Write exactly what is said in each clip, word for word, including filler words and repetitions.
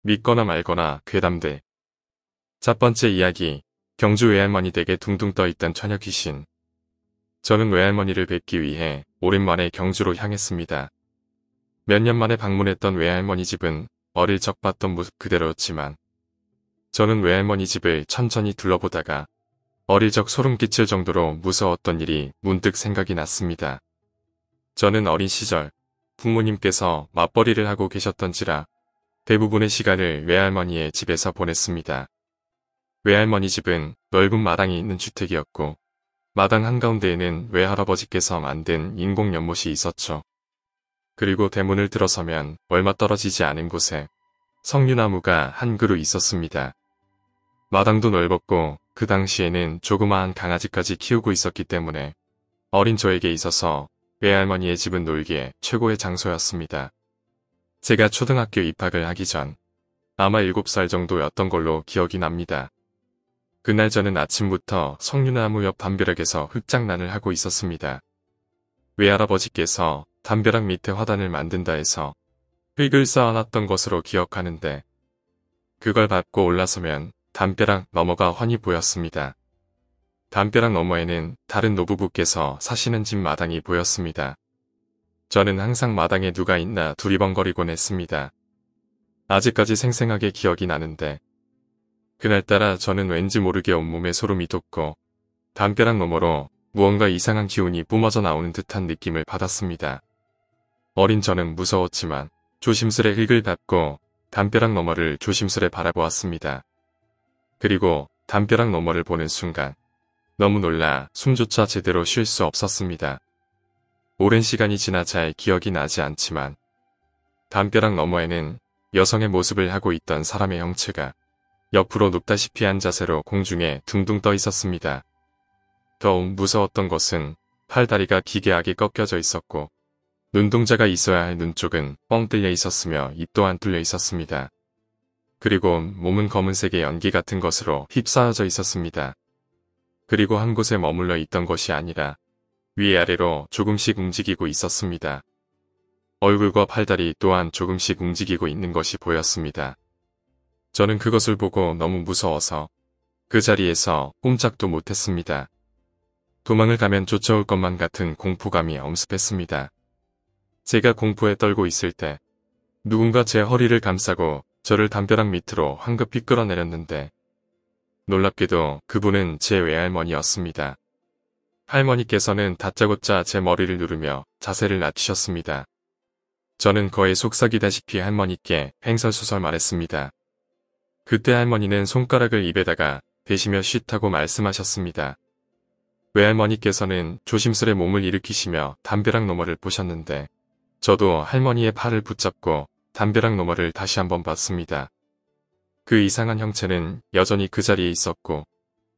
믿거나 말거나 괴담들. 첫 번째 이야기, 경주 외할머니 댁에 둥둥 떠있던 처녀 귀신. 저는 외할머니를 뵙기 위해 오랜만에 경주로 향했습니다. 몇 년 만에 방문했던 외할머니 집은 어릴 적 봤던 모습 그대로였지만 저는 외할머니 집을 천천히 둘러보다가 어릴 적 소름 끼칠 정도로 무서웠던 일이 문득 생각이 났습니다. 저는 어린 시절 부모님께서 맞벌이를 하고 계셨던지라 대부분의 시간을 외할머니의 집에서 보냈습니다. 외할머니 집은 넓은 마당이 있는 주택이었고 마당 한가운데에는 외할아버지께서 만든 인공 연못이 있었죠. 그리고 대문을 들어서면 얼마 떨어지지 않은 곳에 석류나무가 한 그루 있었습니다. 마당도 넓었고 그 당시에는 조그마한 강아지까지 키우고 있었기 때문에 어린 저에게 있어서 외할머니의 집은 놀기에 최고의 장소였습니다. 제가 초등학교 입학을 하기 전 아마 일곱 살 정도였던 걸로 기억이 납니다. 그날 저는 아침부터 석류나무 옆 담벼락에서 흙장난을 하고 있었습니다. 외할아버지께서 담벼락 밑에 화단을 만든다 해서 흙을 쌓아놨던 것으로 기억하는데 그걸 밟고 올라서면 담벼락 너머가 훤히 보였습니다. 담벼락 너머에는 다른 노부부께서 사시는 집 마당이 보였습니다. 저는 항상 마당에 누가 있나 두리번거리곤 했습니다. 아직까지 생생하게 기억이 나는데 그날따라 저는 왠지 모르게 온몸에 소름이 돋고 담벼락 너머로 무언가 이상한 기운이 뿜어져 나오는 듯한 느낌을 받았습니다. 어린 저는 무서웠지만 조심스레 흙을 밟고 담벼락 너머를 조심스레 바라보았습니다. 그리고 담벼락 너머를 보는 순간 너무 놀라 숨조차 제대로 쉴 수 없었습니다. 오랜 시간이 지나 잘 기억이 나지 않지만 담벼락 너머에는 여성의 모습을 하고 있던 사람의 형체가 옆으로 눕다시피 한 자세로 공중에 둥둥 떠 있었습니다. 더욱 무서웠던 것은 팔다리가 기괴하게 꺾여져 있었고 눈동자가 있어야 할 눈 쪽은 뻥 뚫려 있었으며 입 또한 뚫려 있었습니다. 그리고 몸은 검은색의 연기 같은 것으로 휩싸여져 있었습니다. 그리고 한 곳에 머물러 있던 것이 아니라 위아래로 조금씩 움직이고 있었습니다. 얼굴과 팔다리 또한 조금씩 움직이고 있는 것이 보였습니다. 저는 그것을 보고 너무 무서워서 그 자리에서 꼼짝도 못했습니다. 도망을 가면 쫓아올 것만 같은 공포감이 엄습했습니다. 제가 공포에 떨고 있을 때 누군가 제 허리를 감싸고 저를 담벼락 밑으로 황급히 끌어내렸는데 놀랍게도 그분은 제 외할머니였습니다. 할머니께서는 다짜고짜 제 머리를 누르며 자세를 낮추셨습니다. 저는 거의 속삭이다시피 할머니께 횡설수설 말했습니다. 그때 할머니는 손가락을 입에다가 대시며 쉿하고 말씀하셨습니다. 외할머니께서는 조심스레 몸을 일으키시며 담벼락 너머를 보셨는데 저도 할머니의 팔을 붙잡고 담벼락 너머를 다시 한번 봤습니다. 그 이상한 형체는 여전히 그 자리에 있었고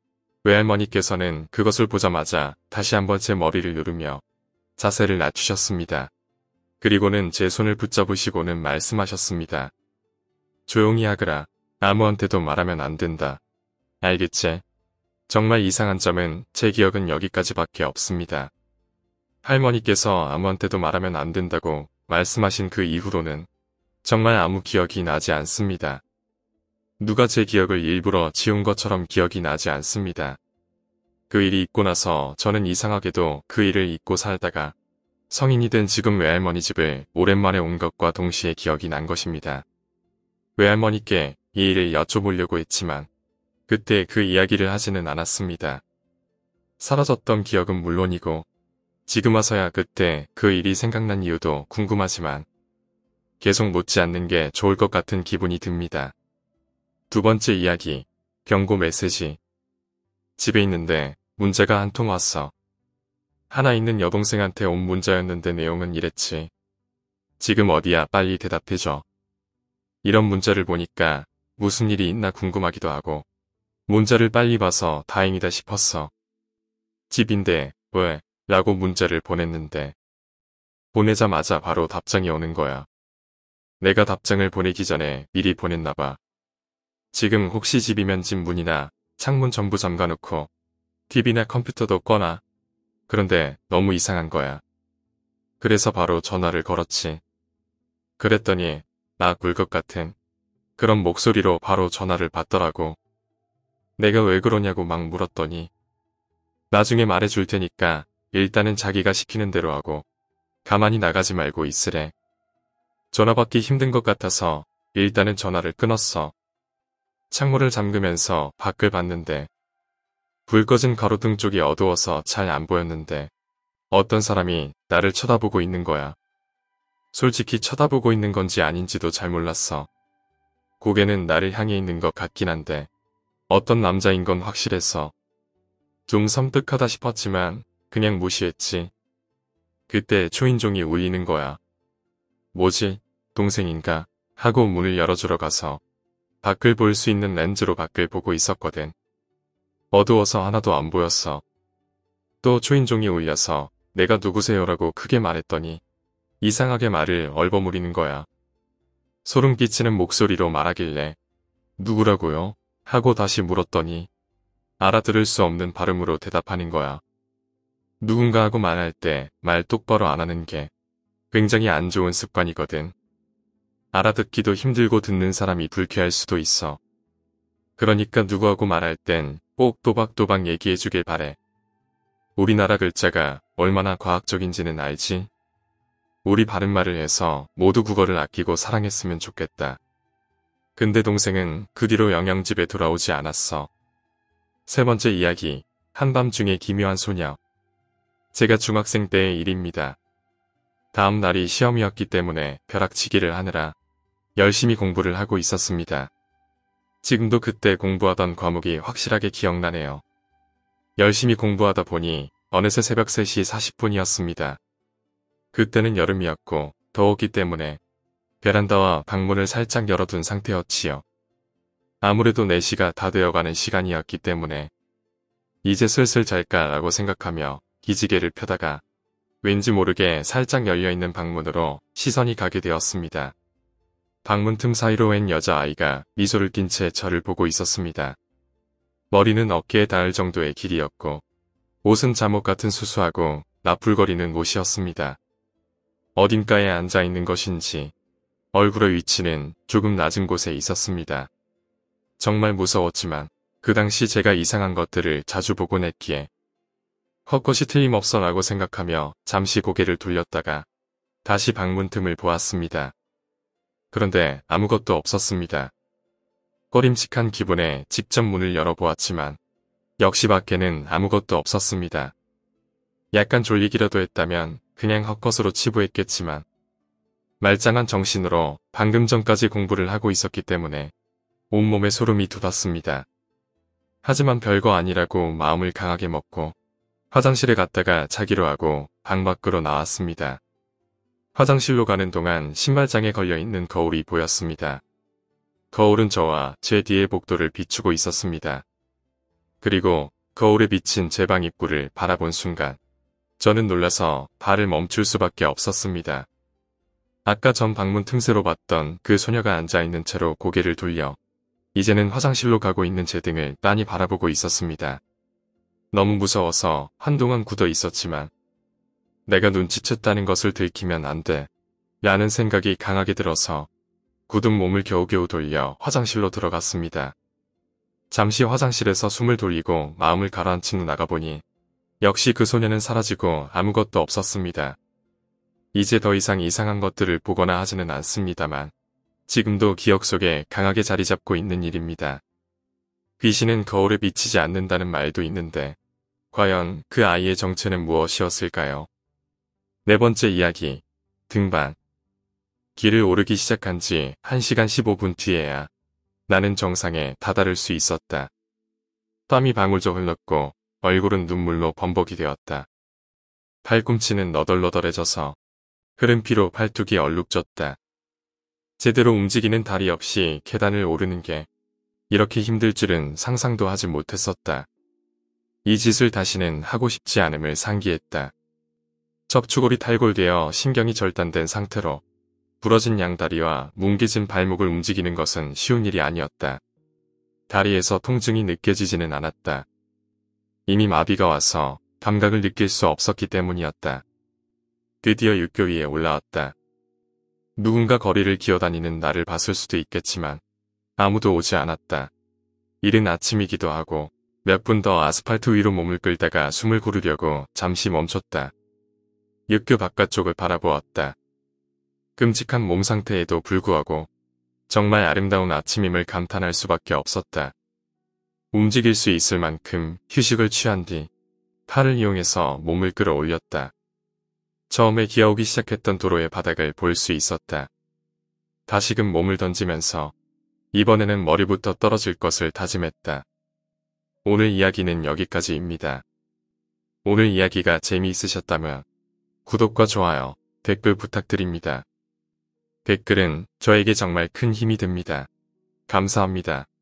외할머니께서는 그것을 보자마자 다시 한번 제 머리를 누르며 자세를 낮추셨습니다. 그리고는 제 손을 붙잡으시고는 말씀하셨습니다. 조용히 하거라. 아무한테도 말하면 안 된다. 알겠지? 정말 이상한 점은 제 기억은 여기까지밖에 없습니다. 할머니께서 아무한테도 말하면 안 된다고 말씀하신 그 이후로는 정말 아무 기억이 나지 않습니다. 누가 제 기억을 일부러 지운 것처럼 기억이 나지 않습니다. 그 일이 있고 나서 저는 이상하게도 그 일을 잊고 살다가 성인이 된 지금 외할머니 집을 오랜만에 온 것과 동시에 기억이 난 것입니다. 외할머니께 이 일을 여쭤보려고 했지만 그때 그 이야기를 하지는 않았습니다. 사라졌던 기억은 물론이고 지금 와서야 그때 그 일이 생각난 이유도 궁금하지만 계속 묻지 않는 게 좋을 것 같은 기분이 듭니다. 두 번째 이야기, 경고 메시지. 집에 있는데 문자가 한 통 왔어. 하나 있는 여동생한테 온 문자였는데 내용은 이랬지. 지금 어디야? 빨리 대답해줘. 이런 문자를 보니까 무슨 일이 있나 궁금하기도 하고 문자를 빨리 봐서 다행이다 싶었어. 집인데 왜? 라고 문자를 보냈는데 보내자마자 바로 답장이 오는 거야. 내가 답장을 보내기 전에 미리 보냈나봐. 지금 혹시 집이면 집 문이나 창문 전부 잠가놓고 티비나 컴퓨터도 꺼놔. 그런데 너무 이상한 거야. 그래서 바로 전화를 걸었지. 그랬더니 나 굴 것 같은 그런 목소리로 바로 전화를 받더라고. 내가 왜 그러냐고 막 물었더니 나중에 말해줄 테니까 일단은 자기가 시키는 대로 하고 가만히 나가지 말고 있으래. 전화 받기 힘든 것 같아서 일단은 전화를 끊었어. 창문을 잠그면서 밖을 봤는데 불 꺼진 가로등 쪽이 어두워서 잘 안 보였는데 어떤 사람이 나를 쳐다보고 있는 거야. 솔직히 쳐다보고 있는 건지 아닌지도 잘 몰랐어. 고개는 나를 향해 있는 것 같긴 한데 어떤 남자인 건 확실했어. 좀 섬뜩하다 싶었지만 그냥 무시했지. 그때 초인종이 울리는 거야. 뭐지? 동생인가? 하고 문을 열어주러 가서 밖을 볼 수 있는 렌즈로 밖을 보고 있었거든. 어두워서 하나도 안 보였어. 또 초인종이 울려서 내가 누구세요라고 크게 말했더니 이상하게 말을 얼버무리는 거야. 소름 끼치는 목소리로 말하길래 누구라고요? 하고 다시 물었더니 알아들을 수 없는 발음으로 대답하는 거야. 누군가 하고 말할 때 말 똑바로 안 하는 게 굉장히 안 좋은 습관이거든. 알아듣기도 힘들고 듣는 사람이 불쾌할 수도 있어. 그러니까 누구하고 말할 땐 꼭 또박또박 얘기해주길 바래. 우리나라 글자가 얼마나 과학적인지는 알지? 우리 바른말을 해서 모두 국어를 아끼고 사랑했으면 좋겠다. 근데 동생은 그 뒤로 영양집에 돌아오지 않았어. 세 번째 이야기, 한밤중에 기묘한 소녀. 제가 중학생 때의 일입니다. 다음 날이 시험이었기 때문에 벼락치기를 하느라 열심히 공부를 하고 있었습니다. 지금도 그때 공부하던 과목이 확실하게 기억나네요. 열심히 공부하다 보니 어느새 새벽 세 시 사십 분이었습니다. 그때는 여름이었고 더웠기 때문에 베란다와 방문을 살짝 열어둔 상태였지요. 아무래도 네 시가 다 되어가는 시간이었기 때문에 이제 슬슬 잘까라고 생각하며 기지개를 펴다가 왠지 모르게 살짝 열려있는 방문으로 시선이 가게 되었습니다. 방문 틈 사이로 웬 여자아이가 미소를 띤 채 저를 보고 있었습니다. 머리는 어깨에 닿을 정도의 길이였고 옷은 잠옷 같은 수수하고 나풀거리는 옷이었습니다. 어딘가에 앉아있는 것인지 얼굴의 위치는 조금 낮은 곳에 있었습니다. 정말 무서웠지만 그 당시 제가 이상한 것들을 자주 보곤 했기에 헛것이 틀림없어 라고 생각하며 잠시 고개를 돌렸다가 다시 방문 틈을 보았습니다. 그런데 아무것도 없었습니다. 꺼림칙한 기분에 직접 문을 열어보았지만 역시 밖에는 아무것도 없었습니다. 약간 졸리기라도 했다면 그냥 헛것으로 치부했겠지만 말짱한 정신으로 방금 전까지 공부를 하고 있었기 때문에 온몸에 소름이 돋았습니다. 하지만 별거 아니라고 마음을 강하게 먹고 화장실에 갔다가 자기로 하고 방 밖으로 나왔습니다. 화장실로 가는 동안 신발장에 걸려있는 거울이 보였습니다. 거울은 저와 제 뒤의 복도를 비추고 있었습니다. 그리고 거울에 비친 제 방 입구를 바라본 순간 저는 놀라서 발을 멈출 수밖에 없었습니다. 아까 전 방문 틈새로 봤던 그 소녀가 앉아있는 채로 고개를 돌려 이제는 화장실로 가고 있는 제 등을 빤히 바라보고 있었습니다. 너무 무서워서 한동안 굳어 있었지만 내가 눈치챘다는 것을 들키면 안 돼 라는 생각이 강하게 들어서 굳은 몸을 겨우겨우 돌려 화장실로 들어갔습니다. 잠시 화장실에서 숨을 돌리고 마음을 가라앉히고 나가보니 역시 그 소녀는 사라지고 아무것도 없었습니다. 이제 더 이상 이상한 것들을 보거나 하지는 않습니다만 지금도 기억 속에 강하게 자리 잡고 있는 일입니다. 귀신은 거울에 비치지 않는다는 말도 있는데 과연 그 아이의 정체는 무엇이었을까요? 네 번째 이야기, 등반. 길을 오르기 시작한 지 한 시간 십오 분 뒤에야 나는 정상에 다다를 수 있었다. 땀이 방울져 흘렀고 얼굴은 눈물로 범벅이 되었다. 팔꿈치는 너덜너덜해져서 흐른 피로 팔뚝이 얼룩졌다. 제대로 움직이는 다리 없이 계단을 오르는 게 이렇게 힘들 줄은 상상도 하지 못했었다. 이 짓을 다시는 하고 싶지 않음을 상기했다. 척추골이 탈골되어 신경이 절단된 상태로 부러진 양다리와 뭉개진 발목을 움직이는 것은 쉬운 일이 아니었다. 다리에서 통증이 느껴지지는 않았다. 이미 마비가 와서 감각을 느낄 수 없었기 때문이었다. 드디어 육교 위에 올라왔다. 누군가 거리를 기어다니는 나를 봤을 수도 있겠지만 아무도 오지 않았다. 이른 아침이기도 하고 몇 분 더 아스팔트 위로 몸을 끌다가 숨을 고르려고 잠시 멈췄다. 육교 바깥쪽을 바라보았다. 끔찍한 몸 상태에도 불구하고 정말 아름다운 아침임을 감탄할 수밖에 없었다. 움직일 수 있을 만큼 휴식을 취한 뒤 팔을 이용해서 몸을 끌어올렸다. 처음에 기어오기 시작했던 도로의 바닥을 볼 수 있었다. 다시금 몸을 던지면서 이번에는 머리부터 떨어질 것을 다짐했다. 오늘 이야기는 여기까지입니다. 오늘 이야기가 재미있으셨다면 구독과 좋아요, 댓글 부탁드립니다. 댓글은 저에게 정말 큰 힘이 됩니다. 감사합니다.